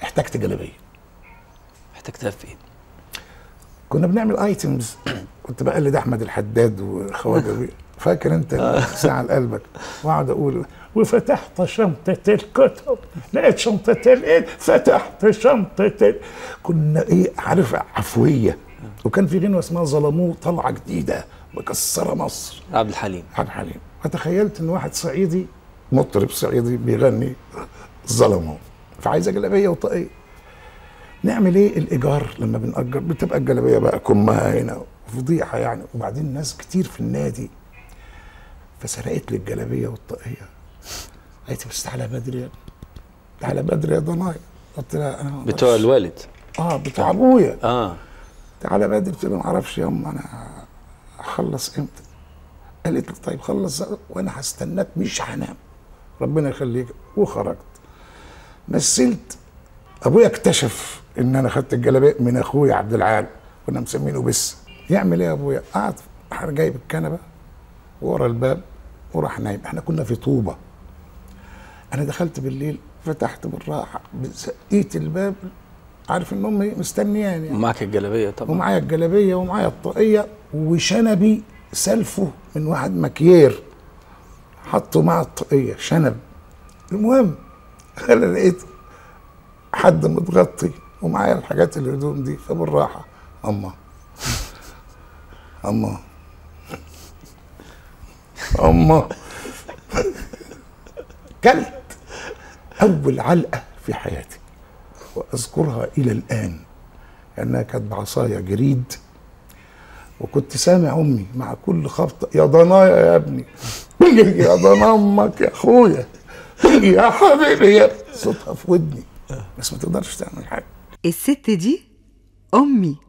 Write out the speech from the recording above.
احتجت جلابيه. احتجتها فين؟ كنا بنعمل ايتمز، كنت بقلد احمد الحداد وخواجه فاكر انت ساعه لقلبك، واقعد اقول وفتحت شنطه الكتب لقيت شنطه الايه، فتحت شنطه كنا ايه عارف عفويه. وكان في غنوه اسمها ظلموه طلعه جديده مكسره مصر، عبد الحليم. عبد الحليم. فتخيلت ان واحد صعيدي مطرب صعيدي بيغني ظلموه، فعايزه جلابيه وطاقيه. نعمل ايه؟ الايجار لما بنأجر بتبقى الجلابيه بقى كمها هنا فضيحه يعني، وبعدين ناس كتير في النادي، فسرقت لي الجلابيه والطاقيه. قالت لي بس تعالى بدري يا ابني، تعالى بدري يا ضنايا. قلت لها انا ما بتوع الوالد؟ بتوع ابويا. اه تعالى بدري. قلت له ما اعرفش ياما انا هخلص امتى. قالت لي طيب خلص وانا هستناك مش هنام، ربنا يخليك. وخرجت مثلت. ابويا اكتشف ان انا خدت الجلابيه من اخويا عبد العال، كنا مسمينه بس. يعمل ايه يا ابويا؟ قعد جايب الكنبه ورا الباب وراح نايم. احنا كنا في طوبه. انا دخلت بالليل فتحت بالراحه زقيت الباب، عارف ان امي مستنياني يعني. ومعك الجلابيه طبعا؟ ومعايا الجلابيه ومعايا الطاقيه وشنبي سلفه من واحد مكيير حطه مع الطاقيه شنب. المهم انا لقيت حد متغطي ومعايا الحاجات الهدوم دي، فبالراحه اما كلت اول علقه في حياتي واذكرها الى الان، لانها كانت بعصايه جريد، وكنت سامع امي مع كل خبطه يا ضنايا يا ابني، يا ضنا امك يا اخويا يا حبيبي يا صوتها في ودني، بس ما تقدرش تعمل حاجه. الست دي امي.